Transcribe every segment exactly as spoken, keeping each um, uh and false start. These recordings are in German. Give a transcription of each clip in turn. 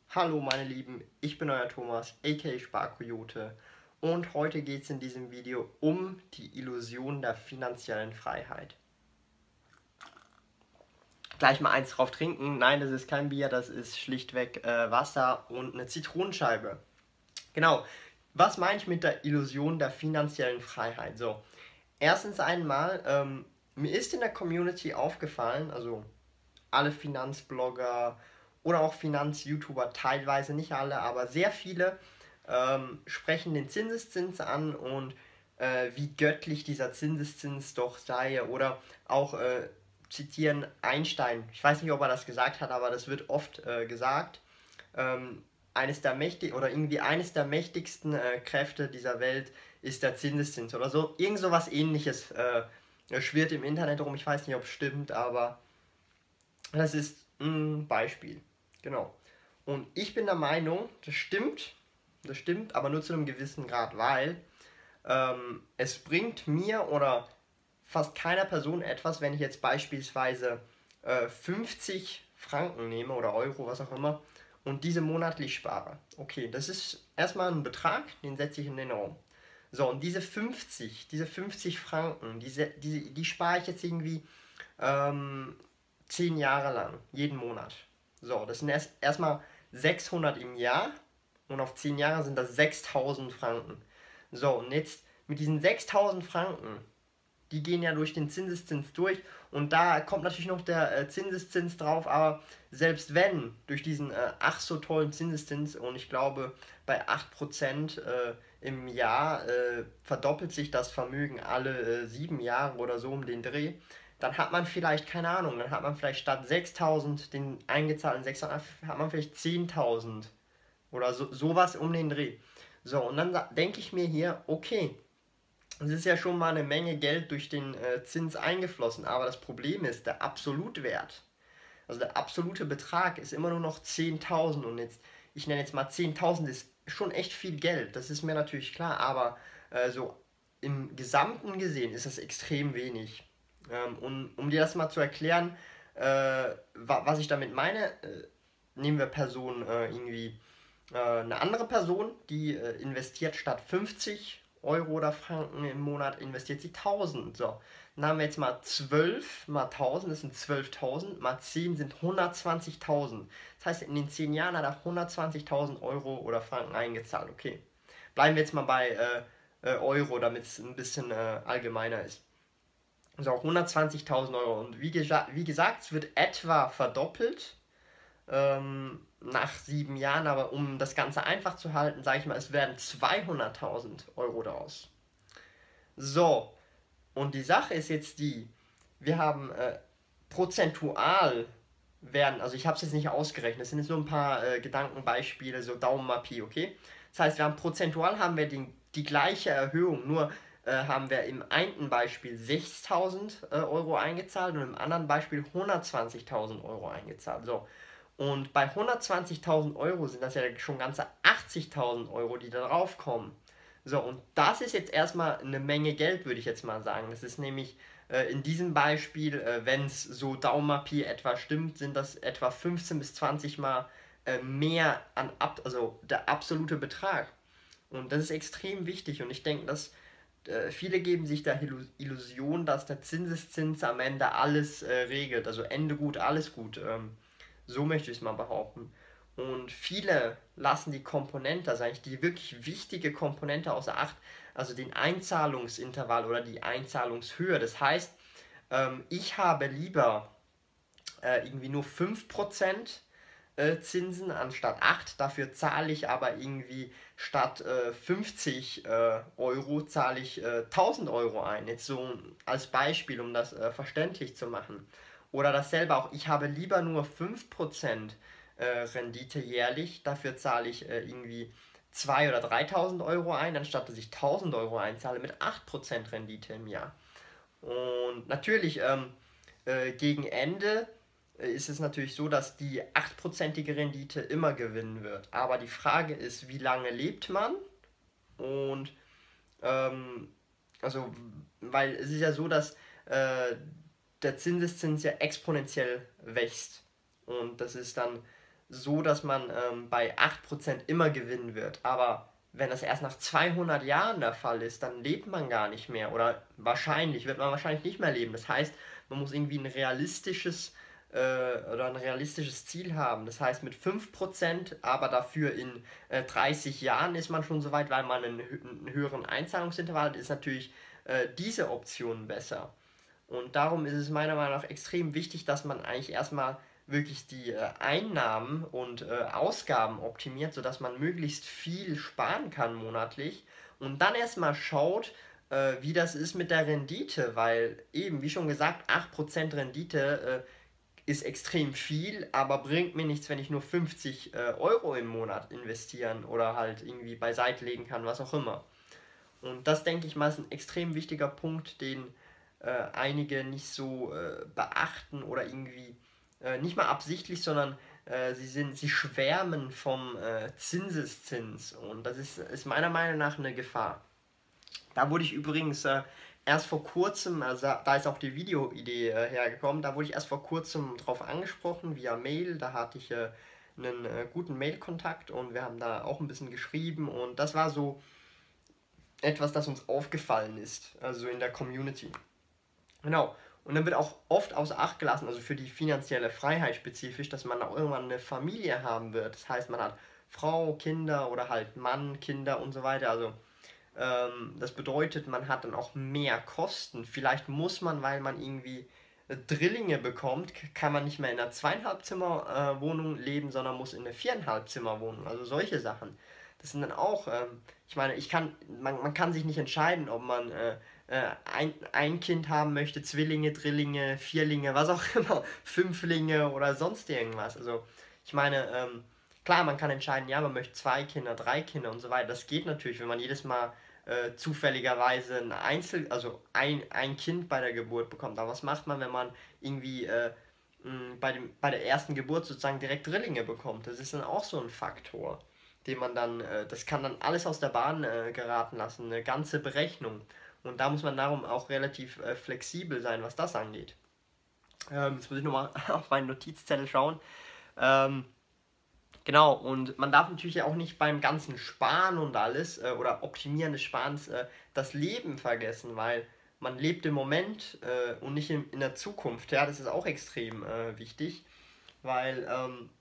Hallo meine Lieben, ich bin euer Thomas, aka Sparkoyote, und heute geht es in diesem Video um die Illusion der finanziellen Freiheit. Gleich mal eins drauf trinken. Nein, das ist kein Bier, das ist schlichtweg äh, Wasser und eine Zitronenscheibe. Genau, was meine ich mit der Illusion der finanziellen Freiheit? So, erstens einmal, ähm, mir ist in der Community aufgefallen, also alle Finanzblogger oder auch Finanz-YouTuber, teilweise nicht alle, aber sehr viele ähm, sprechen den Zinseszins an und äh, wie göttlich dieser Zinseszins doch sei, oder auch äh, zitieren Einstein. Ich weiß nicht, ob er das gesagt hat, aber das wird oft äh, gesagt. Ähm, eines der mächtig oder irgendwie eines der mächtigsten äh, Kräfte dieser Welt ist der Zinseszins oder so. Irgend so was ähnliches äh, schwirrt im Internet rum. Ich weiß nicht, ob es stimmt, aber das ist ein Beispiel. Genau. Und ich bin der Meinung, das stimmt, das stimmt, aber nur zu einem gewissen Grad, weil ähm, es bringt mir oder fast keiner Person etwas, wenn ich jetzt beispielsweise äh, fünfzig Franken nehme oder Euro, was auch immer, und diese monatlich spare. Okay, das ist erstmal ein Betrag, den setze ich in den Raum. So, und diese fünfzig, diese fünfzig Franken, diese, die, die spare ich jetzt irgendwie ähm, zehn Jahre lang, jeden Monat. So, das sind erst erstmal sechshundert im Jahr und auf zehn Jahre sind das sechstausend Franken. So, und jetzt mit diesen sechstausend Franken, die gehen ja durch den Zinseszins durch, und da kommt natürlich noch der äh, Zinseszins drauf, aber selbst wenn durch diesen äh, ach so tollen Zinseszins, und ich glaube bei acht Prozent äh, im Jahr äh, verdoppelt sich das Vermögen alle äh, sieben Jahre oder so um den Dreh, dann hat man vielleicht, keine Ahnung, dann hat man vielleicht statt sechstausend, den eingezahlten sechstausend, hat man vielleicht zehntausend oder so, sowas um den Dreh. So, und dann denke ich mir hier, okay, es ist ja schon mal eine Menge Geld durch den äh, Zins eingeflossen, aber das Problem ist, der Absolutwert, also der absolute Betrag ist immer nur noch zehntausend, und jetzt, ich nenne jetzt mal zehntausend, ist schon echt viel Geld, das ist mir natürlich klar, aber äh, so im Gesamten gesehen ist das extrem wenig. Ähm, und um dir das mal zu erklären, äh, wa was ich damit meine, äh, nehmen wir Person äh, irgendwie äh, eine andere Person, die äh, investiert statt fünfzig Euro oder Franken im Monat, investiert sie tausend. So, dann haben wir jetzt mal zwölf mal tausend, das sind zwölftausend, mal zehn sind hundertzwanzigtausend. Das heißt, in den zehn Jahren hat er hundertzwanzigtausend Euro oder Franken eingezahlt. Okay, bleiben wir jetzt mal bei äh, äh, Euro, damit es ein bisschen äh, allgemeiner ist. So, hundertzwanzigtausend Euro. Und wie, wie gesagt, es wird etwa verdoppelt ähm, nach sieben Jahren, aber um das Ganze einfach zu halten, sage ich mal, es werden zweihunderttausend Euro daraus. So, und die Sache ist jetzt die, wir haben äh, prozentual werden, also ich habe es jetzt nicht ausgerechnet, es sind jetzt nur ein paar äh, Gedankenbeispiele, so Daumen mal Pi, okay? Das heißt, wir haben prozentual haben wir den, die gleiche Erhöhung, nur äh, haben wir im einen Beispiel sechstausend äh, Euro eingezahlt und im anderen Beispiel hundertzwanzigtausend Euro eingezahlt. So, und bei hundertzwanzigtausend Euro sind das ja schon ganze achtzigtausend Euro, die da drauf kommen. So, und das ist jetzt erstmal eine Menge Geld, würde ich jetzt mal sagen. Das ist nämlich äh, in diesem Beispiel, äh, wenn es so Daumen-Pi etwa stimmt, sind das etwa fünfzehn bis zwanzig Mal äh, mehr an, ab, also der absolute Betrag. Und das ist extrem wichtig, und ich denke, dass äh, viele geben sich der Illusion, dass der Zinseszins am Ende alles äh, regelt. Also Ende gut, alles gut. Ähm, so möchte ich es mal behaupten. Und viele lassen die Komponente, also eigentlich die wirklich wichtige Komponente außer Acht, also den Einzahlungsintervall oder die Einzahlungshöhe. Das heißt, ähm, ich habe lieber äh, irgendwie nur fünf Prozent äh, Zinsen anstatt acht. Dafür zahle ich aber irgendwie statt äh, fünfzig äh, Euro, zahle ich äh, tausend Euro ein. Jetzt so als Beispiel, um das äh, verständlich zu machen. Oder dasselbe auch, ich habe lieber nur fünf Prozent äh, Rendite jährlich, dafür zahle ich äh, irgendwie zweitausend oder dreitausend Euro ein, anstatt dass ich tausend Euro einzahle mit acht Prozent Rendite im Jahr. Und natürlich ähm, äh, gegen Ende äh, ist es natürlich so, dass die acht-prozentige Rendite immer gewinnen wird. Aber die Frage ist, wie lange lebt man? Und ähm, also, weil es ist ja so, dass äh, der Zinseszins ja exponentiell wächst. Und das ist dann so, dass man ähm, bei acht Prozent immer gewinnen wird. Aber wenn das erst nach zweihundert Jahren der Fall ist, dann lebt man gar nicht mehr. Oder wahrscheinlich, wird man wahrscheinlich nicht mehr leben. Das heißt, man muss irgendwie ein realistisches äh, oder ein realistisches Ziel haben. Das heißt, mit fünf Prozent, aber dafür in äh, dreißig Jahren ist man schon so weit, weil man einen, einen höheren Einzahlungsintervall hat, ist natürlich äh, diese Option besser. Und darum ist es meiner Meinung nach extrem wichtig, dass man eigentlich erstmal wirklich die äh, Einnahmen und äh, Ausgaben optimiert, sodass man möglichst viel sparen kann monatlich und dann erstmal schaut, äh, wie das ist mit der Rendite, weil eben, wie schon gesagt, acht Prozent Rendite äh, ist extrem viel, aber bringt mir nichts, wenn ich nur fünfzig äh, Euro im Monat investieren oder halt irgendwie beiseite legen kann, was auch immer. Und das, denke ich mal, ist ein extrem wichtiger Punkt, den äh, einige nicht so äh, beachten oder irgendwie äh, nicht mal absichtlich, sondern äh, sie sind, sie schwärmen vom äh, Zinseszins und das ist, ist meiner Meinung nach eine Gefahr. Da wurde ich übrigens äh, erst vor kurzem, also da ist auch die Videoidee äh, hergekommen, da wurde ich erst vor kurzem drauf angesprochen via Mail, da hatte ich äh, einen äh, guten Mailkontakt und wir haben da auch ein bisschen geschrieben und das war so etwas, das uns aufgefallen ist, also in der Community. Genau. Und dann wird auch oft außer Acht gelassen, also für die finanzielle Freiheit spezifisch, dass man auch irgendwann eine Familie haben wird. Das heißt, man hat Frau, Kinder oder halt Mann, Kinder und so weiter. Also ähm, das bedeutet, man hat dann auch mehr Kosten. Vielleicht muss man, weil man irgendwie äh, Drillinge bekommt, k- kann man nicht mehr in einer zweieinhalb Zimmer äh, Wohnung leben, sondern muss in eine viereinhalb Zimmer Wohnung. Also solche Sachen. Das sind dann auch, ähm, ich meine, ich kann, man, man kann sich nicht entscheiden, ob man äh, äh, ein, ein Kind haben möchte, Zwillinge, Drillinge, Vierlinge, was auch immer, Fünflinge oder sonst irgendwas. Also ich meine, ähm, klar, man kann entscheiden, ja, man möchte zwei Kinder, drei Kinder und so weiter. Das geht natürlich, wenn man jedes Mal äh, zufälligerweise ein Einzel, also ein, ein Kind bei der Geburt bekommt. Aber was macht man, wenn man irgendwie äh, mh, bei, dem, bei der ersten Geburt sozusagen direkt Drillinge bekommt? Das ist dann auch so ein Faktor, den man dann, äh, das kann dann alles aus der Bahn äh, geraten lassen, eine ganze Berechnung. Und da muss man darum auch relativ äh, flexibel sein, was das angeht. Ähm, jetzt muss ich nochmal auf meinen Notizzettel schauen. Ähm, genau, und man darf natürlich auch nicht beim ganzen Sparen und alles äh, oder Optimieren des Sparens äh, das Leben vergessen, weil man lebt im Moment äh, und nicht in, in der Zukunft. Ja, das ist auch extrem äh, wichtig, weil, ähm,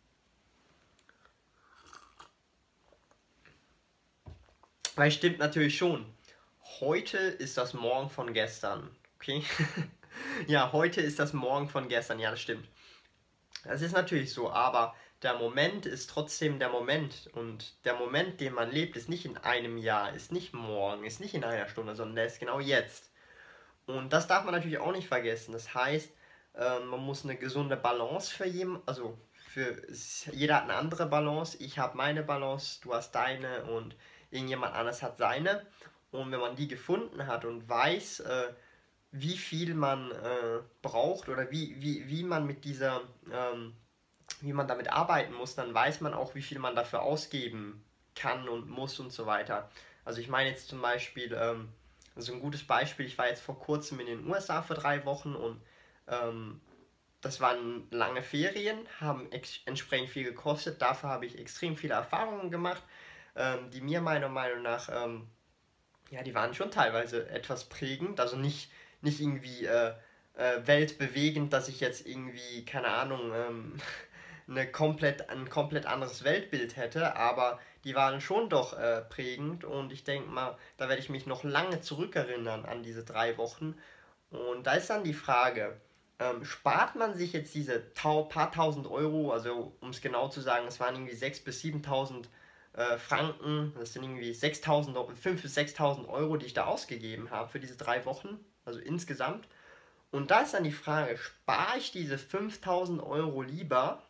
weil stimmt natürlich schon. Heute ist das Morgen von gestern. Okay? Ja, heute ist das Morgen von gestern. Ja, das stimmt. Das ist natürlich so, aber der Moment ist trotzdem der Moment. Und der Moment, den man lebt, ist nicht in einem Jahr, ist nicht morgen, ist nicht in einer Stunde, sondern der ist genau jetzt. Und das darf man natürlich auch nicht vergessen. Das heißt, äh, man muss eine gesunde Balance für jeden, also für jeder hat eine andere Balance. Ich habe meine Balance, du hast deine und irgendjemand anderes hat seine. Und wenn man die gefunden hat und weiß, äh, wie viel man äh, braucht oder wie, wie, wie man mit dieser, ähm, wie man damit arbeiten muss, dann weiß man auch, wie viel man dafür ausgeben kann und muss und so weiter. Also ich meine jetzt zum Beispiel, ähm, also ein gutes Beispiel, ich war jetzt vor kurzem in den U S A für drei Wochen und ähm, das waren lange Ferien, haben ex entsprechend viel gekostet, dafür habe ich extrem viele Erfahrungen gemacht, ähm, die mir meiner Meinung nach ähm, ja, die waren schon teilweise etwas prägend, also nicht, nicht irgendwie äh, äh, weltbewegend, dass ich jetzt irgendwie, keine Ahnung, ähm, eine komplett, ein komplett anderes Weltbild hätte, aber die waren schon doch äh, prägend und ich denke mal, da werde ich mich noch lange zurückerinnern an diese drei Wochen. Und da ist dann die Frage, ähm, spart man sich jetzt diese tau paar tausend Euro, also um es genau zu sagen, es waren irgendwie sechstausend bis siebentausend äh, Franken, das sind irgendwie sechstausend, fünftausend bis sechstausend Euro, die ich da ausgegeben habe für diese drei Wochen, also insgesamt. Und da ist dann die Frage, spare ich diese fünftausend Euro lieber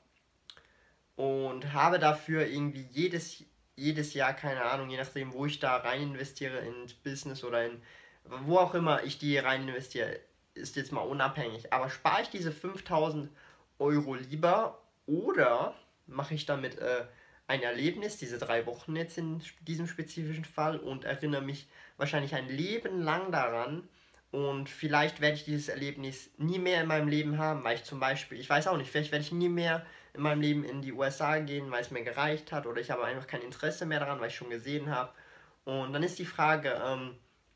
und habe dafür irgendwie jedes, jedes Jahr, keine Ahnung, je nachdem, wo ich da rein investiere ins Business oder in wo auch immer ich die rein investiere, ist jetzt mal unabhängig. Aber spare ich diese fünftausend Euro lieber oder mache ich damit äh, ein Erlebnis, diese drei Wochen jetzt in diesem spezifischen Fall und erinnere mich wahrscheinlich ein Leben lang daran Und vielleicht werde ich dieses Erlebnis nie mehr in meinem Leben haben, weil ich zum Beispiel, ich weiß auch nicht, vielleicht werde ich nie mehr in meinem Leben in die U S A gehen, weil es mir gereicht hat, oder ich habe einfach kein Interesse mehr daran, weil ich schon gesehen habe. Und dann ist die Frage, ähm,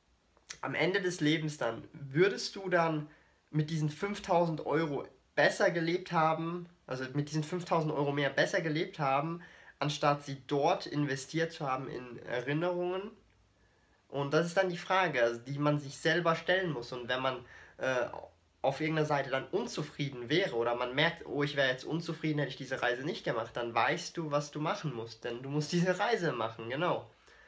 am Ende des Lebens dann, würdest du dann mit diesen fünftausend Euro besser gelebt haben, also mit diesen fünftausend Euro mehr besser gelebt haben, anstatt sie dort investiert zu haben in Erinnerungen? Und das ist dann die Frage, also die man sich selber stellen muss. Und wenn man äh, auf irgendeiner Seite dann unzufrieden wäre oder man merkt, oh, ich wäre jetzt unzufrieden, hätte ich diese Reise nicht gemacht, dann weißt du, was du machen musst. Denn du musst diese Reise machen, genau.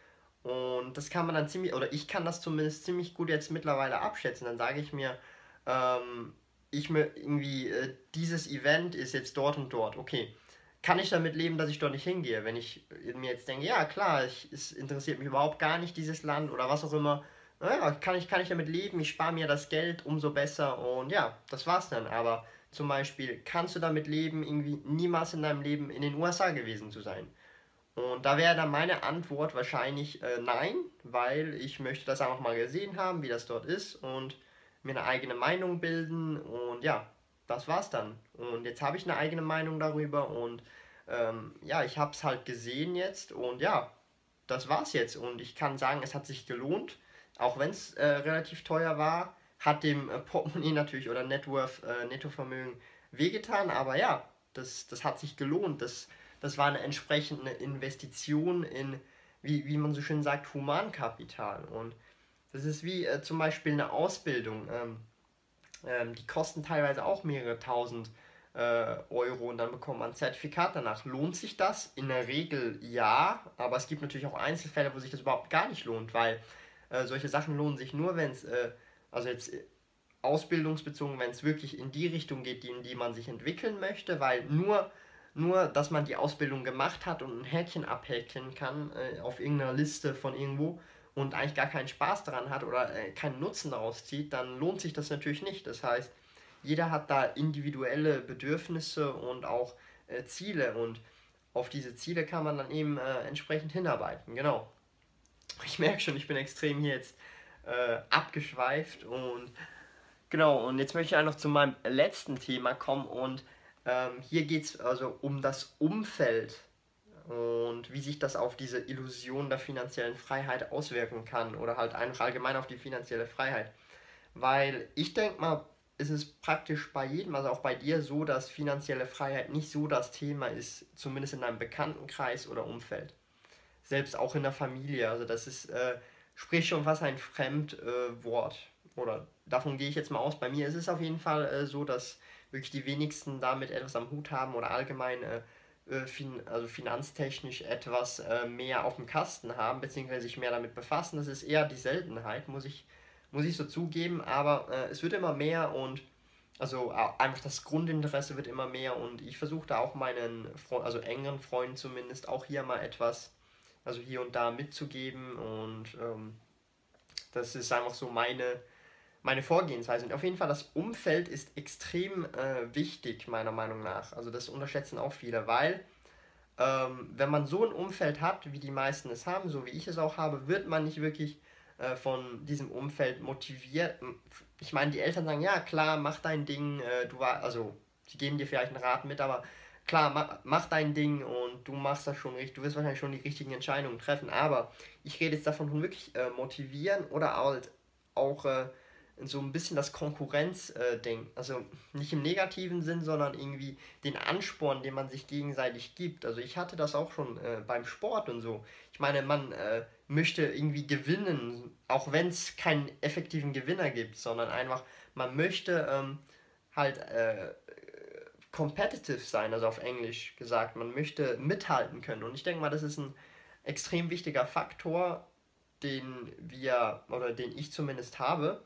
Und das kann man dann ziemlich, oder ich kann das zumindest ziemlich gut jetzt mittlerweile abschätzen. Dann sage ich mir, ähm, ich mir irgendwie, äh, dieses Event ist jetzt dort und dort. Okay, kann ich damit leben, dass ich dort nicht hingehe? Wenn ich mir jetzt denke, ja klar, ich, es interessiert mich überhaupt gar nicht dieses Land oder was auch immer, naja, kann ich, kann ich damit leben, ich spare mir das Geld, umso besser und ja, das war's dann. Aber zum Beispiel, kannst du damit leben, irgendwie niemals in deinem Leben in den U S A gewesen zu sein? Und da wäre dann meine Antwort wahrscheinlich äh, nein, weil ich möchte das einfach mal gesehen haben, wie das dort ist und mir eine eigene Meinung bilden und ja, das war's dann. Und jetzt habe ich eine eigene Meinung darüber und ähm, ja, ich habe es halt gesehen jetzt und ja, das war's jetzt. Und ich kann sagen, es hat sich gelohnt, auch wenn es äh, relativ teuer war, hat dem äh, Portemonnaie natürlich oder Networth, äh, Nettovermögen wehgetan, aber ja, das, das hat sich gelohnt. Das, das war eine entsprechende Investition in, wie, wie man so schön sagt, Humankapital. Und das ist wie äh, zum Beispiel eine Ausbildung. Ähm, ähm, die kosten teilweise auch mehrere tausend äh, Euro und dann bekommt man ein Zertifikat danach. Lohnt sich das? In der Regel ja, aber es gibt natürlich auch Einzelfälle, wo sich das überhaupt gar nicht lohnt, weil äh, solche Sachen lohnen sich nur, wenn es, äh, also jetzt äh, ausbildungsbezogen, wenn es wirklich in die Richtung geht, die, in die man sich entwickeln möchte, weil nur, nur, dass man die Ausbildung gemacht hat und ein Häkchen abhäkeln kann äh, auf irgendeiner Liste von irgendwo und eigentlich gar keinen Spaß daran hat oder äh, keinen Nutzen daraus zieht, dann lohnt sich das natürlich nicht. Das heißt, jeder hat da individuelle Bedürfnisse und auch äh, Ziele und auf diese Ziele kann man dann eben äh, entsprechend hinarbeiten. Genau. Ich merke schon, ich bin extrem hier jetzt äh, abgeschweift und genau, und jetzt möchte ich einfach zu meinem letzten Thema kommen und ähm, hier geht es also um das Umfeld und wie sich das auf diese Illusion der finanziellen Freiheit auswirken kann oder halt einfach allgemein auf die finanzielle Freiheit. Weil ich denke mal, ist es praktisch bei jedem, also auch bei dir so, dass finanzielle Freiheit nicht so das Thema ist, zumindest in deinem Bekanntenkreis oder Umfeld. Selbst auch in der Familie, also das ist, äh, sprich schon fast ein Fremdwort. Äh, Wort. Oder davon gehe ich jetzt mal aus. Bei mir ist es auf jeden Fall äh, so, dass wirklich die wenigsten damit etwas am Hut haben oder allgemein äh, äh, fin also finanztechnisch etwas äh, mehr auf dem Kasten haben, beziehungsweise sich mehr damit befassen. Das ist eher die Seltenheit, muss ich, muss ich so zugeben, aber äh, es wird immer mehr und also au- einfach das Grundinteresse wird immer mehr und ich versuche da auch meinen, Fre also engeren Freunden zumindest, auch hier mal etwas, also hier und da mitzugeben und ähm, das ist einfach so meine, meine Vorgehensweise. Und auf jeden Fall, das Umfeld ist extrem äh, wichtig, meiner Meinung nach. Also das unterschätzen auch viele, weil ähm, wenn man so ein Umfeld hat, wie die meisten es haben, so wie ich es auch habe, wird man nicht wirklich äh, von diesem Umfeld motiviert. Ich meine, die Eltern sagen, ja klar, mach dein Ding, äh, du war, also die geben dir vielleicht einen Rat mit, aber klar, mach, mach dein Ding und du machst das schon richtig, du wirst wahrscheinlich schon die richtigen Entscheidungen treffen, aber ich rede jetzt davon von wirklich äh, motivieren oder halt auch äh, so ein bisschen das Konkurrenzding. Also nicht im negativen Sinn, sondern irgendwie den Ansporn, den man sich gegenseitig gibt. Also ich hatte das auch schon äh, beim Sport und so. Ich meine, man äh, möchte irgendwie gewinnen, auch wenn es keinen effektiven Gewinner gibt, sondern einfach, man möchte ähm, halt äh, competitive sein, also auf Englisch gesagt. Man möchte mithalten können. Und ich denke mal, das ist ein extrem wichtiger Faktor, den wir, oder den ich zumindest habe.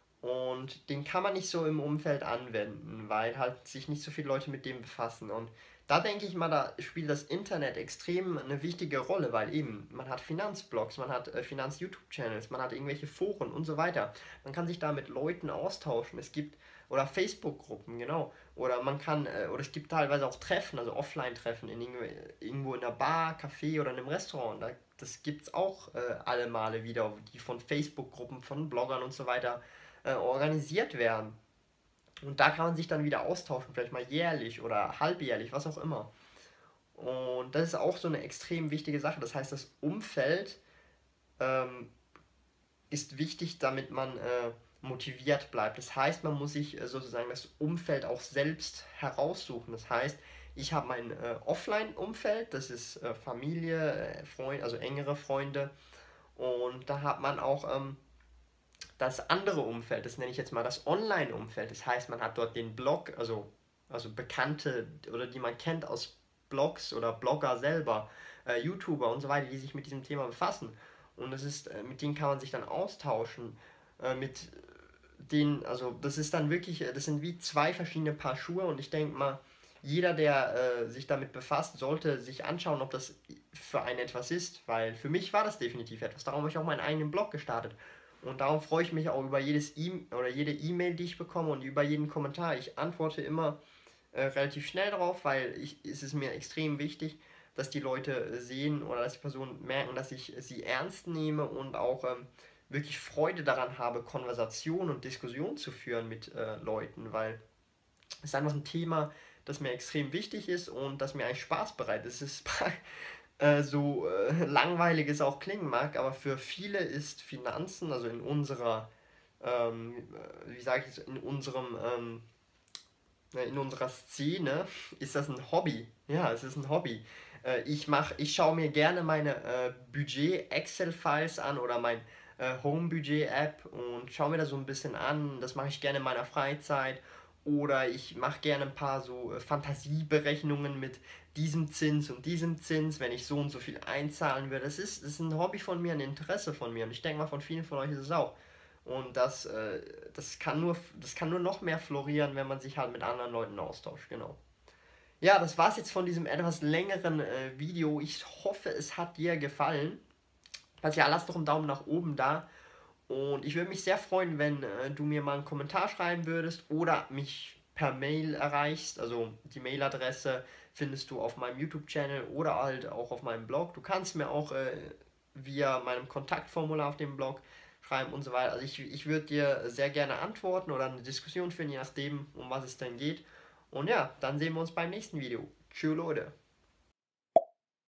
Und den kann man nicht so im Umfeld anwenden, weil halt sich nicht so viele Leute mit dem befassen. Und da denke ich mal, da spielt das Internet extrem eine wichtige Rolle, weil eben man hat Finanzblogs, man hat äh, Finanz-YouTube-Channels, man hat irgendwelche Foren und so weiter. Man kann sich da mit Leuten austauschen. Es gibt, oder Facebook-Gruppen, genau. Oder man kann, äh, oder es gibt teilweise auch Treffen, also Offline-Treffen in irgendwo, irgendwo in einer Bar, Café oder in einem Restaurant. Da, das gibt es auch äh, alle Male wieder, die von Facebook-Gruppen, von Bloggern und so weiter äh, organisiert werden. Und da kann man sich dann wieder austauschen, vielleicht mal jährlich oder halbjährlich, was auch immer. Und das ist auch so eine extrem wichtige Sache. Das heißt, das Umfeld ähm, ist wichtig, damit man äh, motiviert bleibt. Das heißt, man muss sich äh, sozusagen das Umfeld auch selbst heraussuchen. Das heißt, ich habe mein äh, Offline-Umfeld, das ist äh, Familie, äh, Freund, also engere Freunde. Und da hat man auch ähm, das andere Umfeld, das nenne ich jetzt mal das Online-Umfeld. Das heißt, man hat dort den Blog, also, also Bekannte oder die man kennt aus Blogs oder Blogger selber, äh, YouTuber und so weiter, die sich mit diesem Thema befassen. Und das ist, äh, mit denen kann man sich dann austauschen. Äh, mit denen, also das ist dann wirklich, äh, das sind wie zwei verschiedene Paar Schuhe und ich denke mal, jeder, der äh, sich damit befasst, sollte sich anschauen, ob das für einen etwas ist, weil für mich war das definitiv etwas. Darum habe ich auch meinen eigenen Blog gestartet. Und darum freue ich mich auch über jedes E- oder jede E-Mail, die ich bekomme und über jeden Kommentar. Ich antworte immer äh, relativ schnell darauf, weil ich, es ist mir extrem wichtig, dass die Leute sehen oder dass die Personen merken, dass ich sie ernst nehme und auch ähm, wirklich Freude daran habe, Konversation und Diskussion zu führen mit äh, Leuten, weil es ist einfach ein Thema, das mir extrem wichtig ist und das mir eigentlich Spaß bereitet. Es ist äh, so äh, langweilig es auch klingen mag, aber für viele ist Finanzen, also in unserer, ähm, äh, wie sage ich es, in unserem, ähm, äh, in unserer Szene ist das ein Hobby. Ja, es ist ein Hobby. Äh, ich mach, ich schaue mir gerne meine äh, Budget-Excel-Files an oder mein äh, Home-Budget-App und schaue mir das so ein bisschen an. Das mache ich gerne in meiner Freizeit. Oder ich mache gerne ein paar so äh, Fantasieberechnungen mit diesem Zins und diesem Zins, wenn ich so und so viel einzahlen würde. Das ist, das ist ein Hobby von mir, ein Interesse von mir. Und ich denke mal, von vielen von euch ist es auch. Und das, äh, das, kann nur, das kann nur noch mehr florieren, wenn man sich halt mit anderen Leuten austauscht, genau. Ja, das war's jetzt von diesem etwas längeren äh, Video. Ich hoffe, es hat dir gefallen. Falls ja, lass doch einen Daumen nach oben da. Und ich würde mich sehr freuen, wenn äh, du mir mal einen Kommentar schreiben würdest oder mich per Mail erreichst. Also die Mailadresse findest du auf meinem YouTube-Channel oder halt auch auf meinem Blog. Du kannst mir auch äh, via meinem Kontaktformular auf dem Blog schreiben und so weiter. Also ich, ich würde dir sehr gerne antworten oder eine Diskussion führen, je nachdem, um was es denn geht. Und ja, dann sehen wir uns beim nächsten Video. Tschüss, Leute.